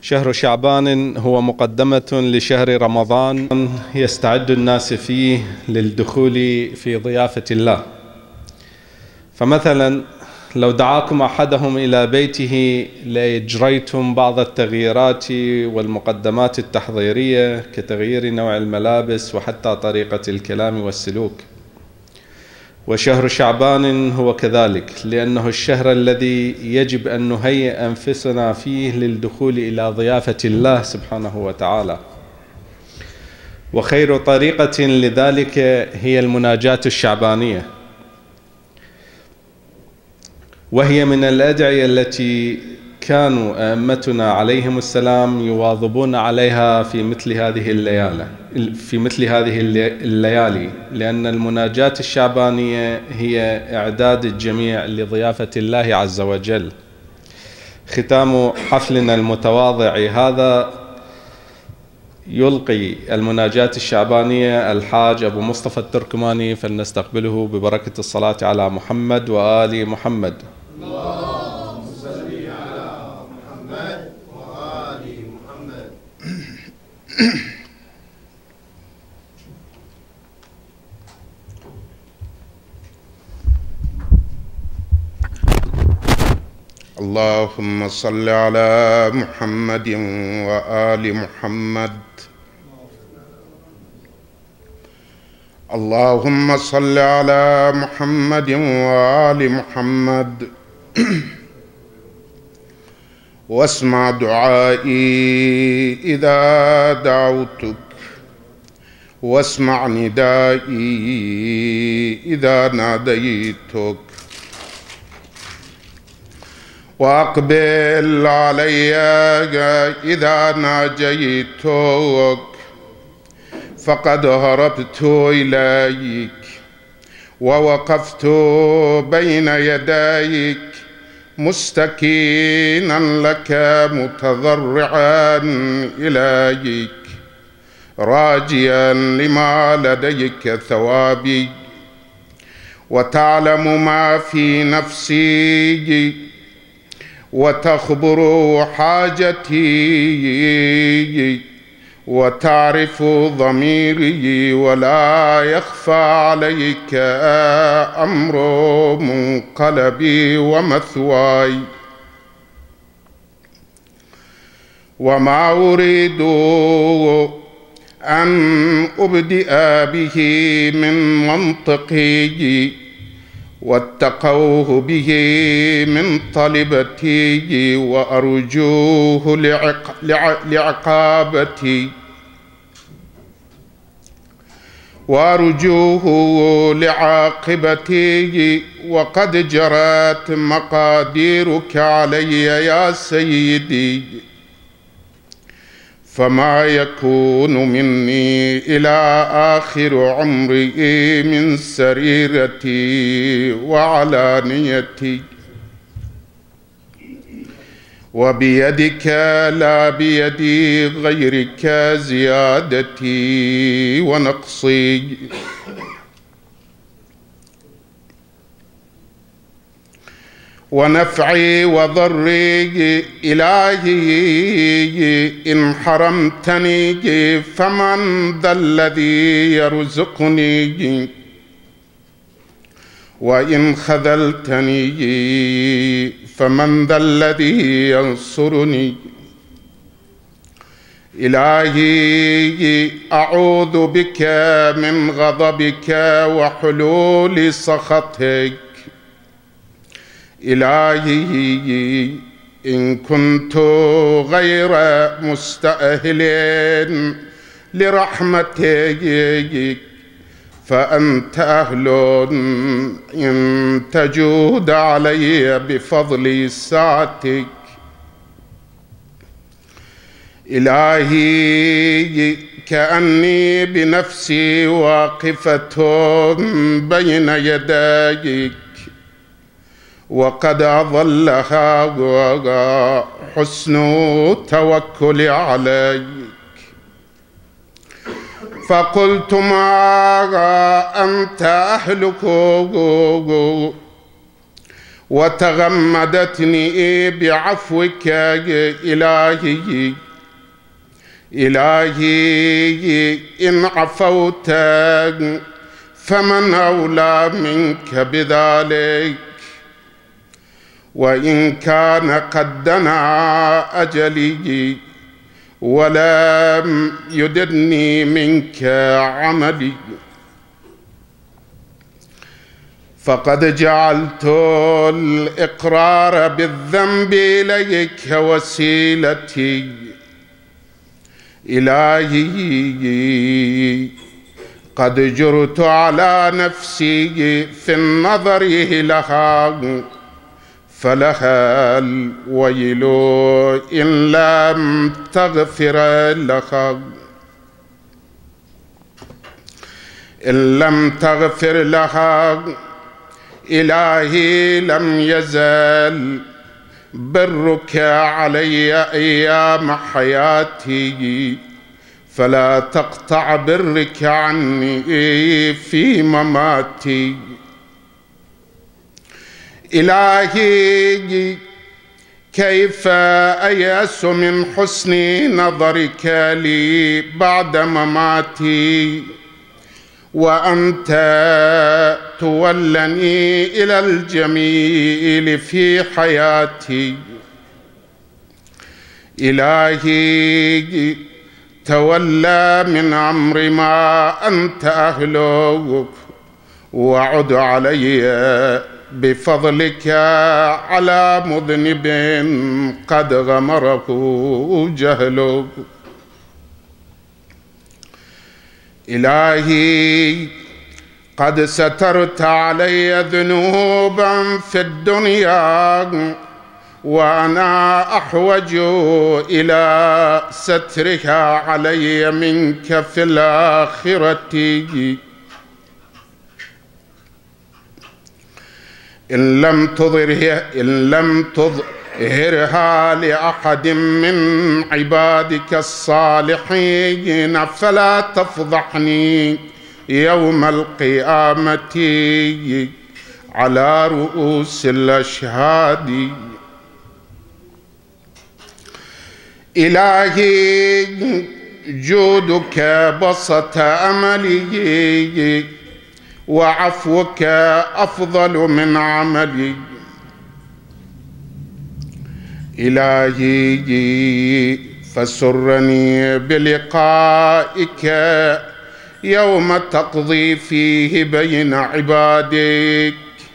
شهر شعبان هو مقدمة لشهر رمضان يستعد الناس فيه للدخول في ضيافة الله. فمثلا لو دعاكم أحدهم إلى بيته لأجريتم بعض التغييرات والمقدمات التحضيرية كتغيير نوع الملابس وحتى طريقة الكلام والسلوك. وشهر شعبان هو كذلك، لأنه الشهر الذي يجب أن نهيئ أنفسنا فيه للدخول إلى ضيافة الله سبحانه وتعالى. وخير طريقة لذلك هي المناجاة الشعبانية، وهي من الأدعية التي كانوا أئمتنا عليهم السلام يواظبون عليها في مثل هذه الليالي، لأن المناجاة الشعبانية هي إعداد الجميع لضيافة الله عز وجل. ختام حفلنا المتواضع هذا يلقي المناجاة الشعبانية الحاج أبو مصطفى التركماني، فلنستقبله ببركة الصلاة على محمد وآل محمد. اللهم صل على محمد وآل محمد. اللهم صل على محمد وآل محمد. اللهم صل على محمد وآل محمد. واسمع دعائي إذا دعوتك، واسمع ندائي إذا ناديتك، وأقبل علي إذا ناجيتك، فقد هربت إليك ووقفت بين يديك مستكينا لك متضرعا إليك، راجيا لما لديك ثوابي، وتعلم ما في نفسي، وتخبر حاجتي، وتعرف ضميري، ولا يخفى عليك أمر منقلبي ومثواي. وما أريد أن أبدئ به من منطقي، واتقوه به من طلبتي، وأرجوه لعقابتي، وأرجوه لعاقبتي، وقد جرت مقاديرك علي يا سيدي، فما يكون مني إلى آخر عمري من سريرتي وعلانيتي، وبيدك لا بيد غيرك زيادتي ونقصي. ونفعي وضري إلهي إن حرمتني فمن ذا الذي يرزقني، وإن خذلتني فمن ذا الذي ينصرني. إلهي أعوذ بك من غضبك وحلول سخطك. إلهي إن كنت غير مستأهل لرحمتك فأنت أهل إن تجود علي بفضل سعتك. إلهي كأني بنفسي واقفة بين يديك، وقد أظلها حسن التوكل عليك، فقلت ما أنت أهلك وتغمدتني بعفوك إلهي. إلهي إن عفوت فمن أولى منك بذلك، وإن كان قد دنا أجلي ولم يدرني منك عملي، فقد جعلت الإقرار بالذنب إليك وسيلتي. إلهي قد جرت على نفسي في النظر لها، فلها الويل إن لم تغفر لها. إن لم تغفر لها إلهي لم يزل برك علي أيام حياتي، فلا تقطع برك عني في مماتي. إلهي كيف أيأس من حسن نظرك لي بعد مماتي، وأنت تولني إلى الجميل في حياتي. إلهي تولى من أمر ما أنت أهله، وعد علي بفضلك على مذنب قد غمره جهله. إلهي قد سترت علي ذنوبا في الدنيا، وأنا أحوج إلى سترها علي منك في الآخرة. إن لم تظهرها لأحد من عبادك الصالحين فلا تفضحني يوم القيامة على رؤوس الأشهاد. إلهي جودك بسط أملي، وعفوك أفضل من عملي. إلهي فسرني بلقائك يوم تقضي فيه بين عبادك.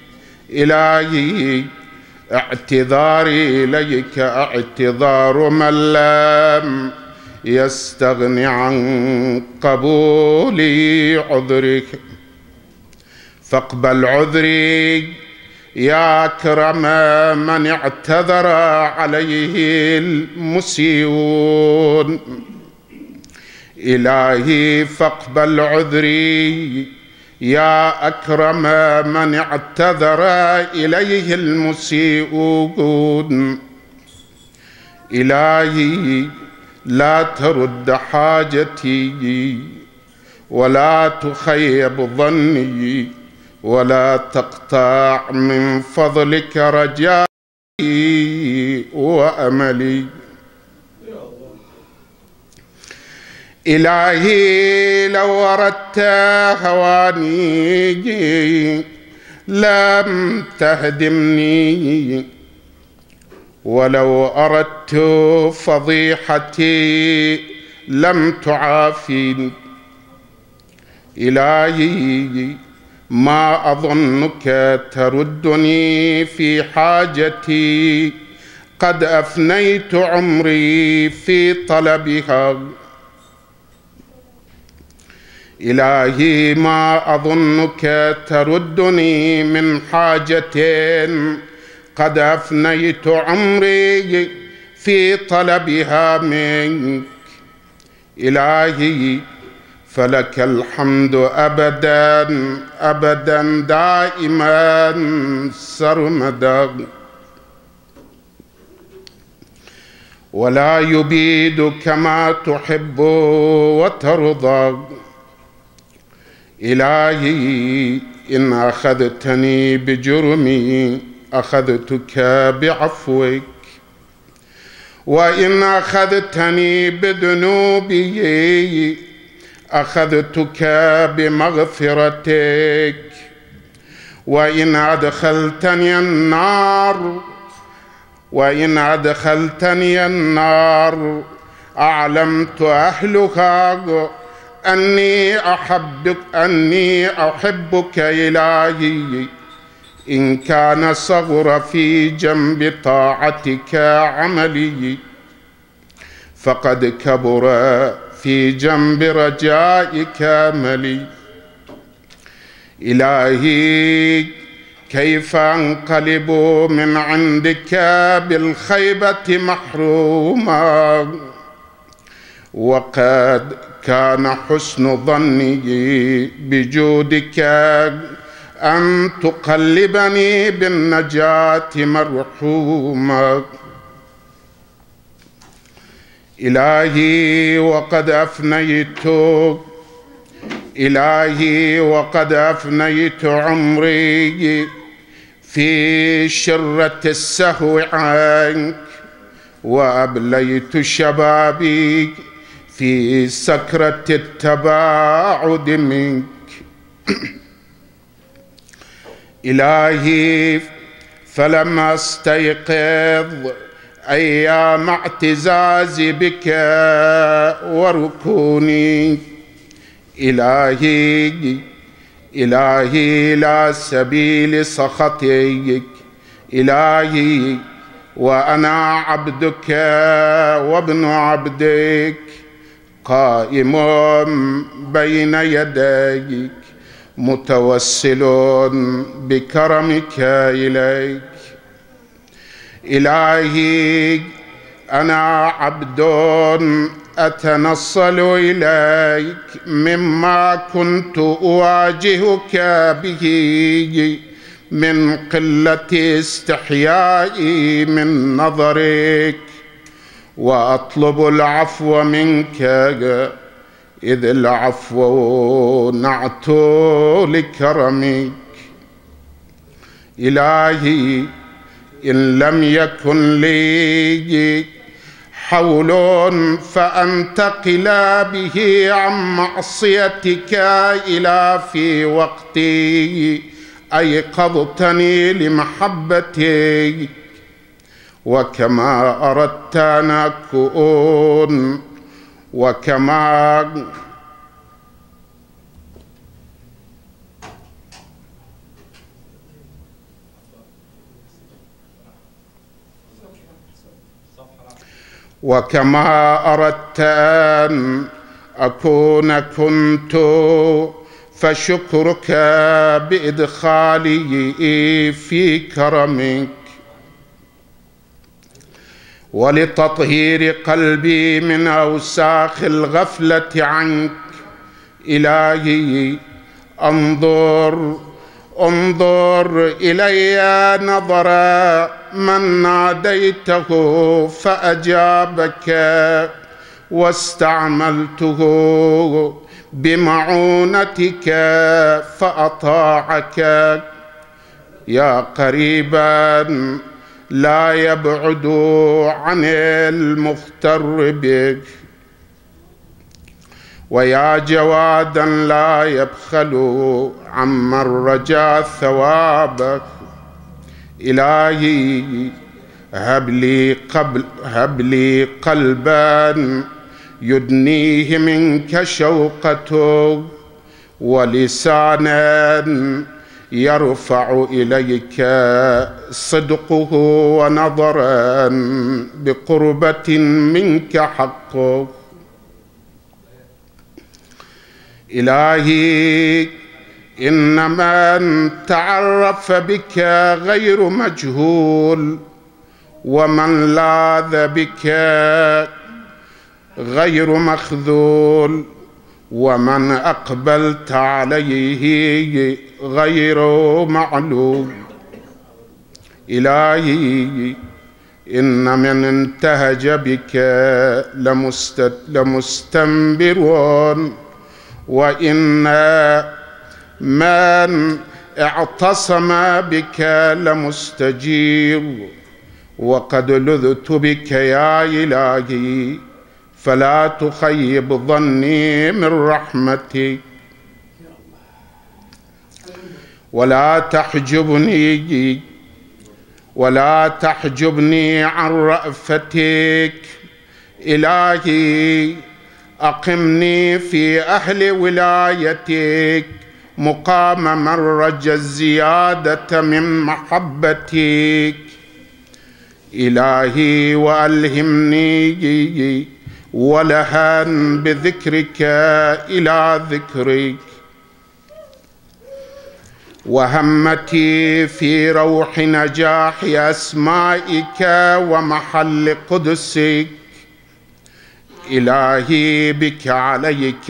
إلهي اعتذاري إليك اعتذار من لم يستغن عن قبول عذرك، فاقبل عذري يا أكرم من اعتذر عليه المسيئون. إلهي فاقبل عذري يا أكرم من اعتذر إليه المسيئون. إلهي لا ترد حاجتي ولا تخيب ظني، ولا تقطع من فضلك رجائي وأملي. إلهي لو أردت هواني لم تهدمني، ولو أردت فضيحتي لم تعافيني. إلهي ما أظنك تردني في حاجتي، قد أفنيت عمري في طلبها. إلهي ما أظنك تردني من حاجة، قد أفنيت عمري في طلبها منك. إلهي فلك الحمد أبدا أبدا دائما سرمدا، ولا يبيد كما تحب وترضى. إلهي إن أخذتني بجرمي أخذتك بعفوك، وإن أخذتني بذنوبي أخذتك بمغفرتك، وإن أدخلتني النار أعلمت أهلها أني أحبك إلهي، إن كان صغر في جنب طاعتك عملي، فقد كبر في جنب رجائك أملي. إلهي كيف أنقلب من عندك بالخيبة محروما، وقد كان حسن ظني بجودك أن تقلبني بالنجاة مرحوما. إلهي وقد أفنيت عمري في شرة السهو عنك، وأبليت شبابي في سكرة التباعد منك. إلهي فلم أستيقظ أيام اعتزازي بك وركوني، إلهي لا سبيل سخطيك، إلهي وأنا عبدك وابن عبدك قائم بين يديك متوسل بكرمك إليك. إلهي أنا عبد أتنصل إليك مما كنت أواجهك به من قلة استحيائي من نظرك، وأطلب العفو منك إذ العفو نعت لكرمك. إلهي إن لم يكن لي حول فأنتقل به عن معصيتك إلى في وقتي أيقظتني لمحبتك، وكما أردت أن أكون وكما أردت أن أكون كنت، فشكرك بإدخالي في كرمك، ولتطهير قلبي من أوساخ الغفلة عنك. إلهي انظر إلي نظر من ناديته فأجابك، واستعملته بمعونتك فأطاعك. يا قريبا لا يبعد عن المغتر بك، ويا جوادا لا يبخل عمن رجا ثوابك. إلهي هب لي قلبا يدنيه منك شوقته، ولسانا يرفع إليك صدقه، ونظرا بقربة منك حقه. إلهي إن من تعرف بك غير مجهول، ومن لاذ بك غير مخذول، ومن أقبلت عليه غير معلوم. إلهي إن من انتهج بك لمستنبر، وإن من اعتصم بك لمستجير، وقد لذت بك يا إلهي، فلا تخيب ظني من رحمتك، ولا تحجبني عن رأفتك. إلهي أقمني في أهل ولايتك مقام من رجى الزيادة من محبتك. إلهي وألهمني ولها بذكرك إلى ذكرك، وهمتي في روح نجاح أسمائك ومحل قدسك. إلهي بك عليك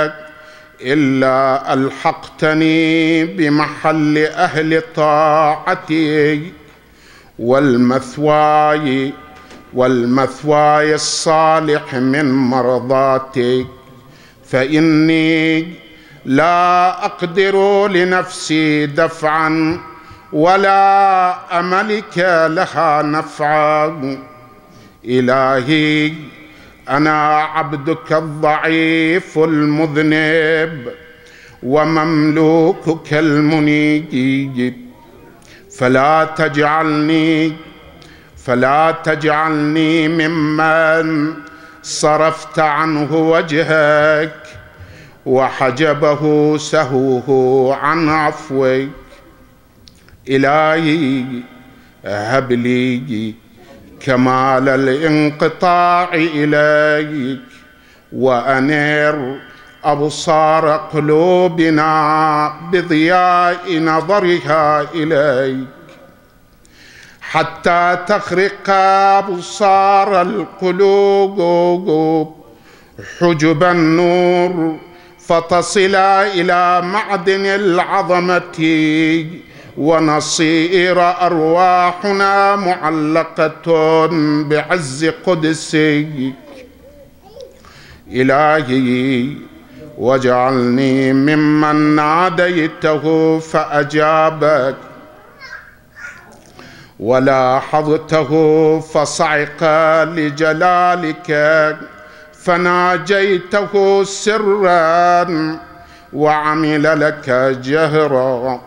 إلا ألحقتني بمحل أهل طاعتك والمثواي الصالح من مرضاتك، فإني لا أقدر لنفسي دفعا ولا أملك لها نفعا. إلهي أنا عبدك الضعيف المذنب ومملوكك المنيب، فلا تجعلني ممن صرفت عنه وجهك وحجبه سهوه عن عفوك. إلهي هب لي كمال الانقطاع إليك، وأنر أبصار قلوبنا بضياء نظرها إليك، حتى تخرق أبصار القلوب حجب النور، فتصل إلى معدن العظمة، ونصير أرواحنا معلقة بعز قدسك. إلهي واجعلني ممن ناديته فأجابك، ولاحظته فصعق لجلالك فناجيته سرا وعمل لك جهرا.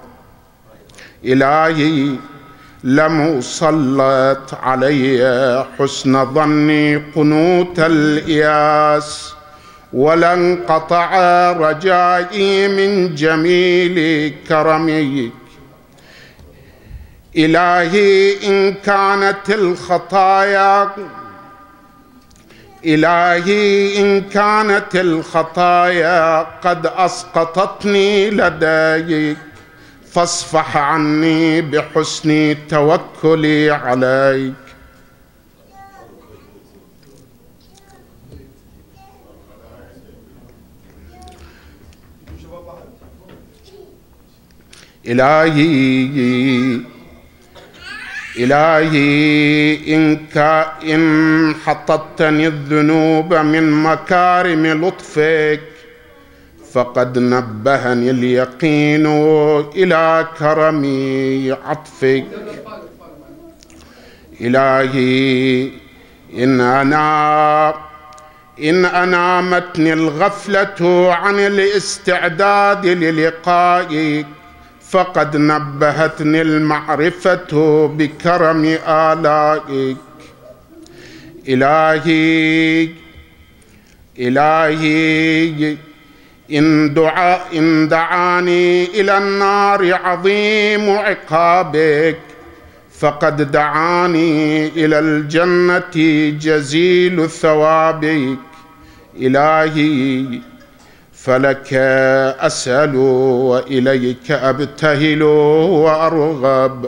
إلهي لم أسلط علي حسن ظني قنوت الإياس، ولا انقطع رجائي من جميل كرمك. إلهي إن كانت الخطايا قد أسقطتني لديك، فاصفح عني بحسن توكلي عليك. إلهي إن حطتني الذنوب من مكارم لطفك، فقد نبهني اليقين إلى كرم عطفك. إلهي إن أنامتني الغفلة عن الاستعداد للقائك، فقد نبهتني المعرفة بكرم آلائك. إلهي إن دعاني إلى النار عظيم عقابك، فقد دعاني إلى الجنة جزيل ثوابك. إلهي فلك أسأل وإليك أبتهل وأرغب،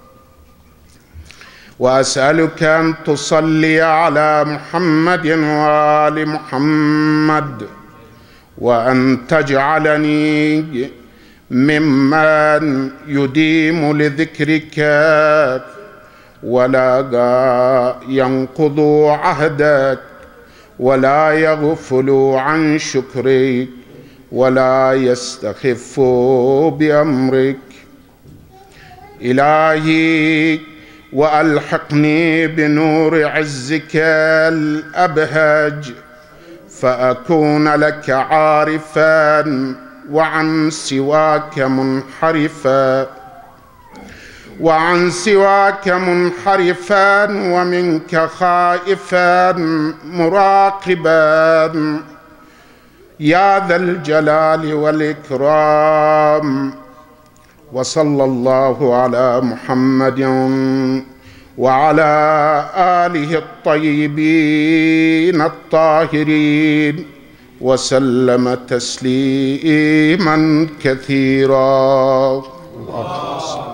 وأسألك أن تصلي على محمد وآل محمد، وأن تجعلني ممن يديم لذكرك ولا ينقض عهدك، ولا يغفل عن شكرك، ولا يستخف بأمرك. إلهي وألحقني بنور عزك الأبهج فأكون لك عارفا وعن سواك منحرفا ومنك خائفا مراقبا يا ذا الجلال والإكرام. وصلى الله على محمد وعلى آله الطيبين الطاهرين وسلم تسليما كثيرا.